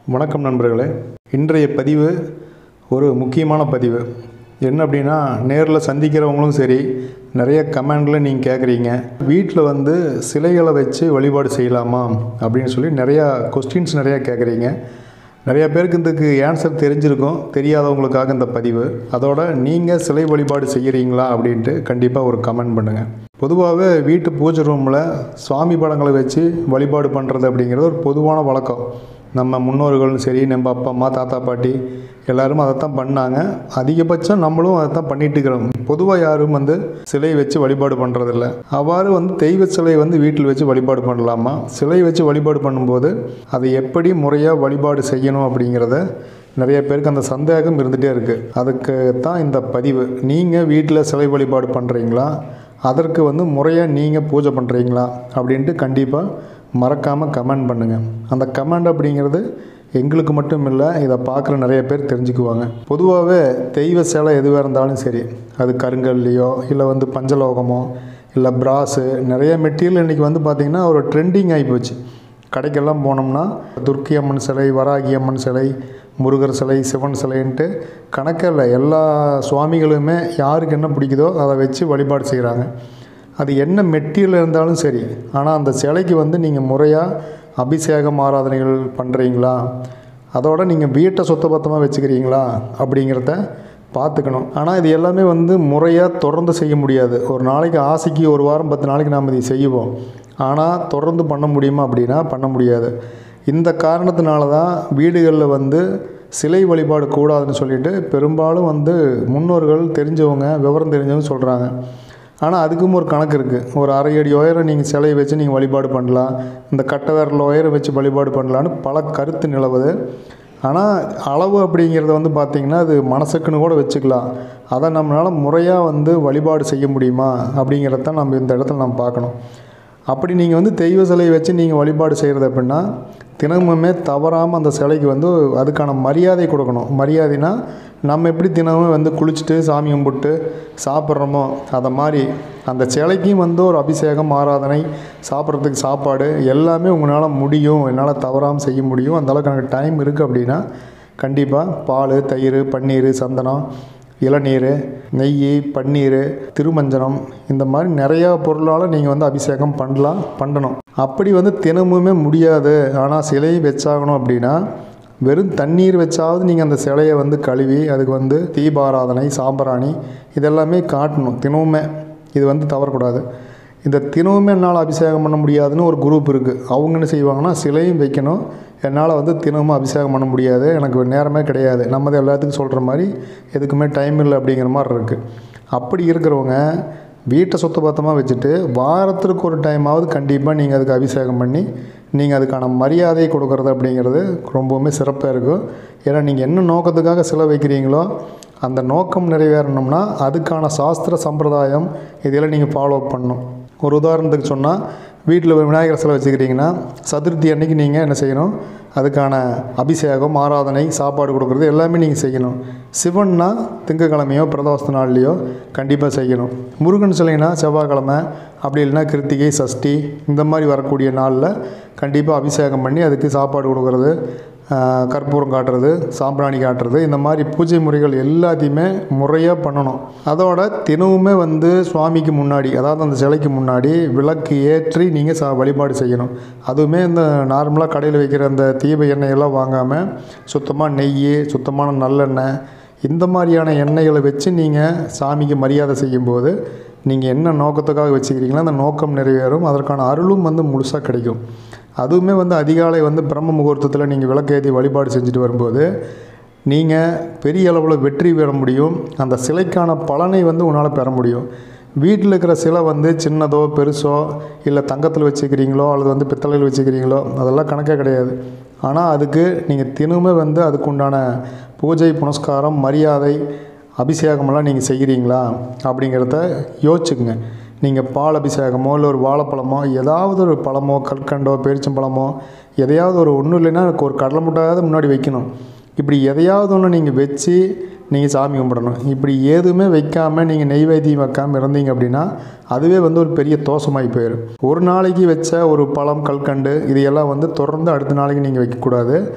வணக்கம் நண்பர்களே. இன்றைய பதிவு ஒரு முக்கியமான பதிவு. என்ன அப்படின்னா, நேரில் சந்திக்கிறவங்களும் சரி, நிறைய கமெண்டில் நீங்கள் கேட்குறீங்க, வீட்டில் சிலைகளை வச்சு வழிபாடு செய்யலாமா அப்படின்னு சொல்லி நிறையா கொஸ்டின்ஸ் நிறையா கேட்குறீங்க. நிறையா பேருக்கு இதுக்கு ஆன்சர் தெரிஞ்சிருக்கும், தெரியாதவங்களுக்காக இந்த பதிவு. அதோட நீங்கள் சிலை வழிபாடு செய்கிறீங்களா அப்படின்ட்டு கண்டிப்பாக ஒரு கமெண்ட் பண்ணுங்கள். பொதுவாகவே வீட்டு பூஜை ரூமில் சுவாமி படங்களை வச்சு வழிபாடு பண்ணுறது அப்படிங்கிறது ஒரு பொதுவான வழக்கம். நம்ம முன்னோர்களும் சரி, நம்ம அப்பா அம்மா தாத்தா பாட்டி எல்லோரும் அதைத்தான் பண்ணாங்க. அதிகபட்சம் நம்மளும் அதைத்தான் பண்ணிட்டு இருக்கிறோம். பொதுவாக யாரும் சிலை வச்சு வழிபாடு பண்ணுறதில்ல. அவ்வாறு தெய்வ சிலை வீட்டில் வச்சு வழிபாடு பண்ணலாமா, சிலை வச்சு வழிபாடு பண்ணும்போது அதை எப்படி முறையாக வழிபாடு செய்யணும் அப்படிங்கிறத நிறைய பேருக்கு அந்த சந்தேகம் இருந்துகிட்டே இருக்குது. அதுக்கு தான் இந்த பதிவு. நீங்கள் வீட்டில் சிலை வழிபாடு பண்ணுறீங்களா, அதற்கு முறையாக நீங்கள் பூஜை பண்ணுறீங்களா அப்படின்ட்டு கண்டிப்பாக மறக்காமல் கமெண்ட் பண்ணுங்கள். அந்த கமெண்ட் அப்படிங்கிறது எங்களுக்கு மட்டும் இல்லை, இதை பார்க்குற நிறைய பேர் தெரிஞ்சுக்குவாங்க. பொதுவாகவே தெய்வ சிலை எதுவாக இருந்தாலும் சரி, அது கருங்கல்லையோ இல்லை பஞ்சலோகமோ இல்லை பிராஸு, நிறைய மெட்டீரியல் இன்றைக்கி பார்த்திங்கன்னா ஒரு ட்ரெண்டிங் ஆகி போச்சு. கடைக்கெல்லாம் போனோம்னா துர்க்கி அம்மன் சிலை, வராகி அம்மன் சிலை, முருகர் சிலை, சிவன் சிலைன்ட்டு கணக்கில் எல்லா சுவாமிகளுமே யாருக்கு என்ன பிடிக்குதோ அதை வச்சு வழிபாடு செய்கிறாங்க. அது என்ன மெட்டீரியல் இருந்தாலும் சரி, ஆனால் அந்த சிலைக்கு நீங்கள் முறையாக அபிஷேகம் ஆராதனைகள் பண்ணுறீங்களா, அதோட நீங்கள் வீட்டை சுத்தபத்தமாக வச்சுக்கிறீங்களா அப்படிங்கிறத பார்த்துக்கணும். ஆனால் இது எல்லாமே முறையாக தொடர்ந்து செய்ய முடியாது. ஒரு நாளைக்கு ஆசைக்கு ஒரு வாரம் 10 நாளைக்கு நாம் இதை செய்வோம். ஆனால் தொடர்ந்து பண்ண முடியுமா அப்படின்னா பண்ண முடியாது. இந்த காரணத்தினால தான் வீடுகளில் சிலை வழிபாடு கூடாதுன்னு சொல்லிட்டு பெரும்பாலும் முன்னோர்கள் தெரிஞ்சவங்க, விவரம் தெரிஞ்சவங்க சொல்கிறாங்க. ஆனால் அதுக்கும் ஒரு கணக்கு இருக்குது. ஒரு அரை அடி உயரம் நீங்கள் சிலையை வச்சு நீங்கள் வழிபாடு பண்ணலாம், இந்த கட்டை விரல் உயரம் வச்சு வழிபாடு பண்ணலான்னு பல கருத்து நிலவுது. ஆனால் அளவு அப்படிங்கிறத பார்த்திங்கன்னா அது மனசுக்குன்னு கூட வச்சுக்கலாம். அதை நம்மளால் முறையாக வழிபாடு செய்ய முடியுமா அப்படிங்கிறத நம்ம இந்த இடத்துல நம்ம பார்க்கணும். அப்படி நீங்கள் தெய்வ சிலையை வச்சு நீங்கள் வழிபாடு செய்கிறது அப்படின்னா தினமுமே தவறாமல் அந்த சிலைக்கு அதுக்கான மரியாதை கொடுக்கணும். மரியாதைனா நம்ம எப்படி தினமும் குளிச்சுட்டு சாமி கும்பிட்டு சாப்பிட்றோமோ அதை மாதிரி அந்த சிலைக்கும் ஒரு அபிஷேகம், ஆராதனை, சாப்பிட்றதுக்கு சாப்பாடு எல்லாமே உங்களால் முடியும், என்னால் தவறாமல் செய்ய முடியும், அந்தளவுக்கு எனக்கு டைம் இருக்குது அப்படின்னா கண்டிப்பாக பால், தயிர், பன்னீர், சந்தனம், இளநீர், நெய், பன்னீர், திருமஞ்சனம், இந்த மாதிரி நிறையா பொருளால் நீங்கள் அபிஷேகம் பண்ணணும். அப்படி தினமுமே முடியாது, ஆனால் சிலையை வச்சாகணும் அப்படின்னா வெறும் தண்ணீர் வச்சாவது நீங்கள் அந்த சிலையை கழுவி அதுக்கு தீபாராதனை, சாம்பிராணி இதெல்லாமே காட்டணும் தினமுமே. இது தவறக்கூடாது. இந்த தினமுமே என்னால் அபிஷேகம் பண்ண முடியாதுன்னு ஒரு குரூப் இருக்குது. அவங்க என்ன செய்வாங்கன்னா, சிலையும் வைக்கணும், என்னால் தினமும் அபிஷேகம் பண்ண முடியாது, எனக்கு நேரமே கிடையாது, நம்ம எல்லாத்துக்கும் சொல்கிற மாதிரி எதுக்குமே டைம் இல்லை அப்படிங்கிற மாதிரி இருக்குது. அப்படி இருக்கிறவங்க வீட்டை சுத்தபத்தமாக வச்சுட்டு வாரத்திற்கு ஒரு டைமாவது கண்டிப்பாக நீங்கள் அதுக்கு அபிஷேகம் பண்ணி நீங்கள் அதுக்கான மரியாதை கொடுக்குறது அப்படிங்கிறது ரொம்பவுமே சிறப்பாக இருக்கும். ஏன்னா நீங்கள் என்ன நோக்கத்துக்காக சிலை வைக்கிறீங்களோ அந்த நோக்கம் நிறைவேறணும்னா அதுக்கான சாஸ்திர சம்பிரதாயம் இதெல்லாம் நீங்கள் ஃபாலோ பண்ணணும். ஒரு உதாரணத்துக்கு சொன்னால், வீட்டில் விநாயகர் சிலை வச்சுக்கிறீங்கன்னா சதுர்த்தி அன்னைக்கு நீங்கள் என்ன செய்யணும், அதுக்கான அபிஷேகம், ஆராதனை, சாப்பாடு கொடுக்குறது எல்லாமே நீங்கள் செய்யணும். சிவன்னா திங்கக்கிழமையோ பிரதோஷ நாள்லையோ கண்டிப்பாக செய்யணும். முருகன் சிலைனா செவ்வாய்க்கிழமை, அப்படி இல்லைன்னா கிருத்திகை, சஷ்டி இந்த மாதிரி வரக்கூடிய நாளில் கண்டிப்பாக அபிஷேகம் பண்ணி அதுக்கு சாப்பாடு கொடுக்குறது, கற்பூரம் காட்டுறது, சாம்பிராணி காட்டுறது, இந்த மாதிரி பூஜை முறைகள் எல்லாத்தையுமே முறையாக பண்ணணும். அதோட தினமுமே சுவாமிக்கு முன்னாடி, அதாவது அந்த சிலைக்கு முன்னாடி விளக்கு ஏற்றி நீங்கள் வழிபாடு செய்யணும். அதுவுமே இந்த நார்மலாக கடையில் வைக்கிற அந்த தீப எண்ணெயெல்லாம் வாங்காமல் சுத்தமாக நெய், சுத்தமான நல்லெண்ணெய், இந்த மாதிரியான எண்ணெய்களை வச்சு நீங்கள் சாமிக்கு மரியாதை செய்யும்போது நீங்கள் என்ன நோக்கத்துக்காக வச்சுக்கிறீங்களோ அந்த நோக்கம் நிறைவேறும், அதற்கான அருளும் முழுசாக கிடைக்கும். அதுவுமே அதிகாலை பிரம்ம முகூர்த்தத்தில் நீங்கள் விளக்கேற்றி வழிபாடு செஞ்சுட்டு வரும்போது நீங்கள் பெரிய அளவில் வெற்றி பெற முடியும். அந்த சிலைக்கான பலனை உன்னால் பெற முடியும். வீட்டில் இருக்கிற சிலை சின்னதோ பெருசோ, இல்லை தங்கத்தில் வச்சுக்கிறீங்களோ அல்லது பித்தளையில் வச்சுக்கிறீங்களோ அதெல்லாம் கணக்கே கிடையாது. ஆனால் அதுக்கு நீங்கள் தினமுமே அதுக்குண்டான பூஜை, புனஸ்காரம், மரியாதை, அபிஷேகமெல்லாம் நீங்கள் செய்கிறீங்களா அப்படிங்கிறத யோசிச்சுக்குங்க. நீங்கள் பால் அபிஷேகமோ இல்லை ஒரு வாழைப்பழமோ, ஏதாவது ஒரு பழமோ, கற்கண்டோ, பேரிச்சம்பழமோ, எதையாவது ஒன்றும் இல்லைன்னா ஒரு கடலை முட்டையாவது முன்னாடி வைக்கணும். இப்படி எதையாவது ஒன்று நீங்கள் வச்சு நீங்கள் சாமி கும்பிடணும். இப்படி எதுவுமே வைக்காமல் நீங்கள் நெய்வேத்தியம் வைக்காமல் இருந்தீங்க அப்படின்னா அதுவே ஒரு பெரிய தோஷமாகி போயிடும். ஒரு நாளைக்கு வச்ச ஒரு பழம், கல்கண்டு இதையெல்லாம் தொடர்ந்து அடுத்த நாளைக்கு நீங்கள் வைக்கக்கூடாது.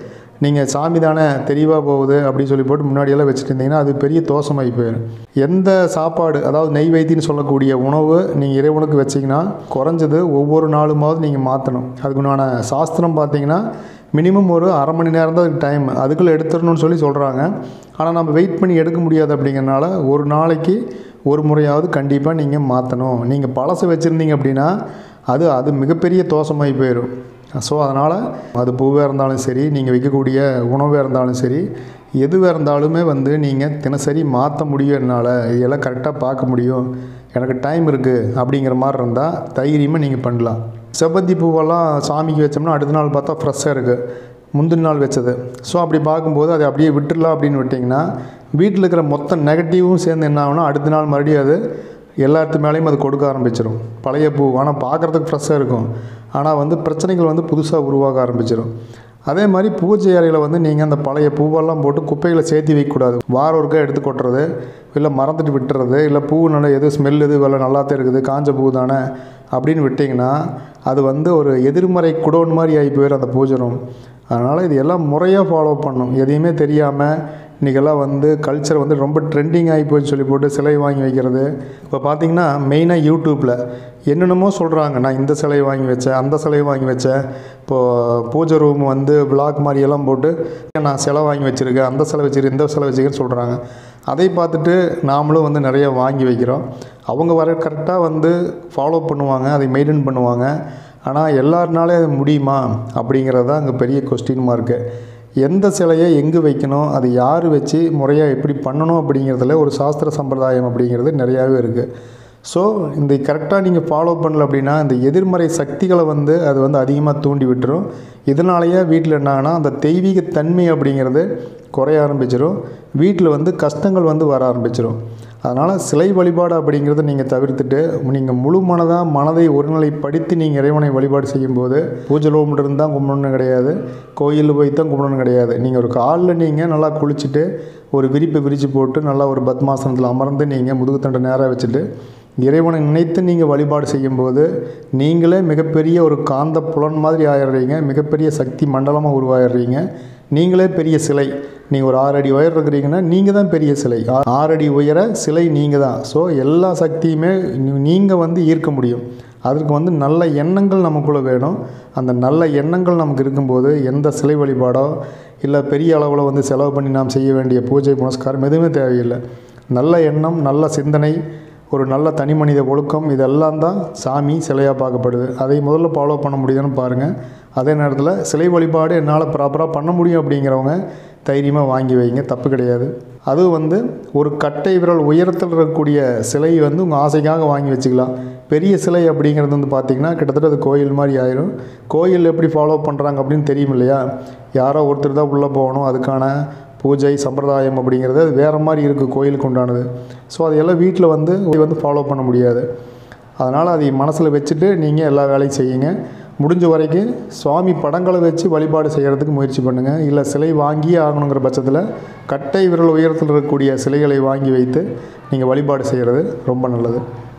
நீங்கள் சாமி தானே தெளிவாக போகுது அப்படின்னு சொல்லி போட்டு முன்னாடியெல்லாம் வச்சுட்டு இருந்தீங்கன்னா அது பெரிய தோஷமாகி போயிடும். எந்த சாப்பாடு, அதாவது நெய்வேத்தின்னு சொல்லக்கூடிய உணவு நீங்கள் இறைவனுக்கு வச்சிங்கன்னா குறைஞ்சது ஒவ்வொரு நாளுமாவது நீங்கள் மாற்றணும். அதுக்குண்டான சாஸ்திரம் பார்த்தீங்கன்னா மினிமம் ஒரு அரை மணி நேரம் தான் அதுக்கு டைம், அதுக்குள்ளே எடுத்துடணும்னு சொல்லி சொல்கிறாங்க. ஆனால் நம்ம வெயிட் பண்ணி எடுக்க முடியாது. அப்படிங்கிறனால ஒரு நாளைக்கு ஒரு முறையாவது கண்டிப்பாக நீங்கள் மாற்றணும். நீங்கள் பழசை வச்சுருந்தீங்க அப்படின்னா அது மிகப்பெரிய தோஷமாகி போயிடும். ஸோ அதனால் அது பூவாக இருந்தாலும் சரி, நீங்கள் வைக்கக்கூடிய உணவாக இருந்தாலும் சரி, எதுவாக இருந்தாலுமே நீங்கள் தினசரி மாற்ற முடியும். என்னால் இதெல்லாம் கரெக்டாக பார்க்க முடியும், எனக்கு டைம் இருக்குது அப்படிங்கிற மாதிரி இருந்தால் தைரியமாக நீங்கள் பண்ணலாம். செவ்வந்தி பூவெல்லாம் சாமிக்கு வச்சோம்னா அடுத்த நாள் பார்த்தா ஃப்ரெஷ்ஷாக இருக்குது, முந்தின நாள் வச்சது. ஸோ அப்படி பார்க்கும்போது அதை அப்படியே விட்டுடலாம் அப்படின்னு விட்டிங்கன்னா வீட்டில் இருக்கிற மொத்த நெகட்டிவும் சேர்ந்து என்ன ஆகுனா அடுத்த நாள் மறுபடியும் அது எல்லாத்து மேலேயும் அது கொடுக்க ஆரம்பிச்சிடும். பழைய பூ ஆனால் பார்க்குறதுக்கு ஃப்ரெஷ்ஷாக இருக்கும், ஆனால் பிரச்சனைகள் புதுசாக உருவாக ஆரம்பிச்சிடும். அதே மாதிரி பூஜை அறையில் நீங்கள் அந்த பழைய பூவெல்லாம் போட்டு குப்பைகளை சேர்த்து வைக்கக்கூடாது. வாரம் ஒருக்கா எடுத்து கொட்டுறது, இல்லை மறந்துட்டு விட்டுறது, இல்லை பூ நல்லா எது ஸ்மெல் எது வேலை நல்லாத்தான் இருக்குது, காஞ்ச பூ தானே அப்படின்னு விட்டிங்கன்னா அது ஒரு எதிர்மறை குடோன் மாதிரி ஆகி போயிடும் அந்த பூஜை ரூம். அதனால் இது எல்லாம் முறையாக ஃபாலோ பண்ணணும். எதையுமே தெரியாமல் இன்றைக்கெல்லாம் கல்ச்சர் ரொம்ப ட்ரெண்டிங் ஆகி போய் சொல்லி போட்டு சிலை வாங்கி வைக்கிறது. இப்போ பார்த்திங்கன்னா மெயினாக யூடியூப்பில் என்னென்னமோ சொல்கிறாங்க, நான் இந்த சிலையை வாங்கி வச்சேன், அந்த சிலையை வாங்கி வச்சேன், இப்போது பூஜை ரூம் விளாக் மாதிரியெல்லாம் போட்டு நான் சிலை வாங்கி வச்சுருக்கேன், அந்த சிலை வச்சுருக்கேன், இந்த சிலை வச்சுருக்கேன்னு சொல்கிறாங்க. அதை பார்த்துட்டு நாமளும் நிறைய வாங்கி வைக்கிறோம். அவங்க வர கரெக்டாக ஃபாலோ பண்ணுவாங்க, அதை மெயின்டைன் பண்ணுவாங்க. ஆனால் எல்லாருனாலே அது முடியுமா அப்படிங்கிறது தான் அங்கே பெரிய கொஸ்டின் மார்க்கு. எந்த சிலையை எங்கே வைக்கணும், அது யார் வச்சு முறையாக எப்படி பண்ணணும் அப்படிங்கிறதுல ஒரு சாஸ்திர சம்பிரதாயம் அப்படிங்கிறது நிறையாவே இருக்குது. ஸோ இந்த கரெக்டாக நீங்கள் ஃபாலோ பண்ணல அப்படின்னா இந்த எதிர்மறை சக்திகளை அது அதிகமாக தூண்டி விட்டுரும். இதனாலேயே வீட்டில் என்னான்னா அந்த தெய்வீக தன்மை அப்படிங்கிறது குறைய ஆரம்பிச்சிடும். வீட்டில் கஷ்டங்கள் வர ஆரம்பிச்சிடும். அதனால் சிலை வழிபாடு அப்படிங்கிறத நீங்கள் தவிர்த்துட்டு நீங்கள் முழு மனதை ஒருநிலைப்படுத்தி நீங்கள் இறைவனை வழிபாடு செய்யும்போது பூஜை ரூமில் இருந்து தான் கும்பிடணும் கிடையாது, கோயிலில் போய் தான் கும்பிடணும் கிடையாது. நீங்கள் ஒரு காலில் நீங்கள் நல்லா குளிச்சுட்டு ஒரு விரிப்பை விரித்து போட்டு நல்லா ஒரு பத்மாசனத்தில் அமர்ந்து நீங்கள் முதுகுத்தண்டை நேராக வச்சுட்டு இறைவனை நினைத்து நீங்கள் வழிபாடு செய்யும்போது நீங்களே மிகப்பெரிய ஒரு காந்த புலன் மாதிரி ஆயிடுறீங்க, மிகப்பெரிய சக்தி மண்டலமாக உருவாயிடுறீங்க. நீங்களே பெரிய சிலை. நீங்கள் ஒரு 6 அடி உயரம் இருக்கிறீங்கன்னா நீங்கள் தான் பெரிய சிலை. 6 அடி உயர சிலை நீங்கள் தான். ஸோ எல்லா சக்தியுமே நீங்கள் ஈர்க்க முடியும். அதற்கு நல்ல எண்ணங்கள் நமக்குள்ளே வேணும். அந்த நல்ல எண்ணங்கள் நமக்கு இருக்கும்போது எந்த சிலை வழிபாடோ இல்லை பெரிய அளவில் செலவு பண்ணி நாம் செய்ய வேண்டிய பூஜை புனஸ்காரம் எதுவுமே தேவையில்லை. நல்ல எண்ணம், நல்ல சிந்தனை, ஒரு நல்ல தனி மனித ஒழுக்கம், இதெல்லாம் தான் சாமி சிலையாக பார்க்கப்படுது. அதை முதல்ல ஃபாலோ பண்ண முடியுதுன்னு பாருங்கள். அதே நேரத்தில் சிலை வழிபாடு என்னால் ப்ராப்பராக பண்ண முடியும் அப்படிங்கிறவங்க தைரியமாக வாங்கி வைங்க, தப்பு கிடையாது. அது ஒரு கட்டை விரல் உயரத்தில் இருக்கக்கூடிய சிலை உங்கள் ஆசைக்காக வாங்கி வச்சுக்கலாம். பெரிய சிலை அப்படிங்கிறது பார்த்திங்கன்னா கிட்டத்தட்ட அது கோயில் மாதிரி ஆயிரும். கோயில் எப்படி ஃபாலோ பண்ணுறாங்க அப்படின்னு தெரியும் இல்லையா, யாரோ ஒருத்தர் தான் உள்ளே போகணும், அதுக்கான பூஜை சம்பிரதாயம் அப்படிங்கிறது அது வேறு மாதிரி இருக்குது கோயிலுக்கு உண்டானது. ஸோ அதையெல்லாம் வீட்டில் ஃபாலோ பண்ண முடியாது. அதனால் அதை மனசில் வச்சுட்டு நீங்கள் எல்லா வேலையும் செய்யுங்க. முடிஞ்ச வரைக்கும் சுவாமி படங்களை வச்சு வழிபாடு செய்கிறதுக்கு முயற்சி பண்ணுங்கள். இல்லை சிலை வாங்கியே ஆகணுங்கிற பட்சத்தில் கட்டை விரல் உயரத்தில் இருக்கக்கூடிய சிலைகளை வாங்கி வைத்து நீங்கள் வழிபாடு செய்கிறது ரொம்ப நல்லது.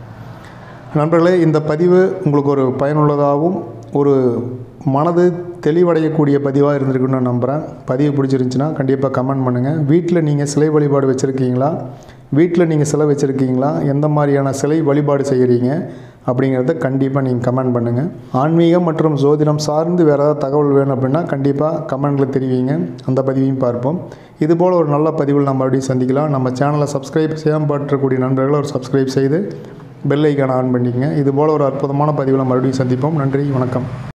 நண்பர்களே, இந்த பதிவு உங்களுக்கு ஒரு பயனுள்ளதாகவும் ஒரு மனது தெளிவடையக்கூடிய பதிவாக இருந்திருக்குன்னு நான் நம்புகிறேன். பதிவு பிடிச்சிருந்துச்சின்னா கண்டிப்பாக கமெண்ட் பண்ணுங்கள். வீட்டில் நீங்கள் சிலை வழிபாடு வச்சுருக்கீங்களா, வீட்டில் நீங்கள் சிலை வச்சுருக்கீங்களா, எந்த மாதிரியான சிலை வழிபாடு செய்கிறீங்க அப்படிங்கிறத கண்டிப்பாக நீங்கள் கமெண்ட் பண்ணுங்கள். ஆன்மீகம் மற்றும் ஜோதிடம் சார்ந்து வேறு ஏதாவது தகவல் வேணும் அப்படின்னா கண்டிப்பாக கமெண்ட்டில் தெரிவிங்க, அந்த பதிவையும் பார்ப்போம். இதுபோல் ஒரு நல்ல பதிவில் நம்ம அப்படியே சந்திக்கலாம். நம்ம சேனலை சப்ஸ்கிரைப் செய்யாமல் பார்க்கக்கூடிய நண்பர்களை ஒரு சப்ஸ்கிரைப் செய்து பெல் ஐக்கானை ஆன் பண்ணிக்கங்க. இதுபோல் ஒரு அற்புதமான பதிவில் மறுபடியும் சந்திப்போம். நன்றி, வணக்கம்.